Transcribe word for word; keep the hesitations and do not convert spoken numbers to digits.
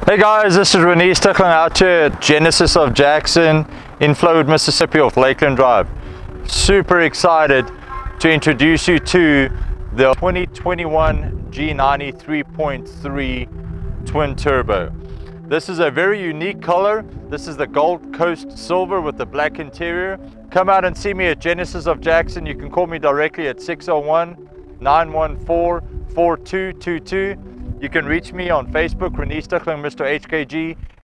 Hey guys, this is Renier Stickling out here at Genesis of Jackson in Flowood, Mississippi off Lakeland Drive. Super excited to introduce you to the twenty twenty-one G ninety three point three twin turbo. This is a very unique color. This is the Gold Coast Silver with the black interior. Come out and see me at Genesis of Jackson. You can call me directly at six oh one, nine one four, four two two two. You can reach me on Facebook, Renier Stickling, Mister H K G,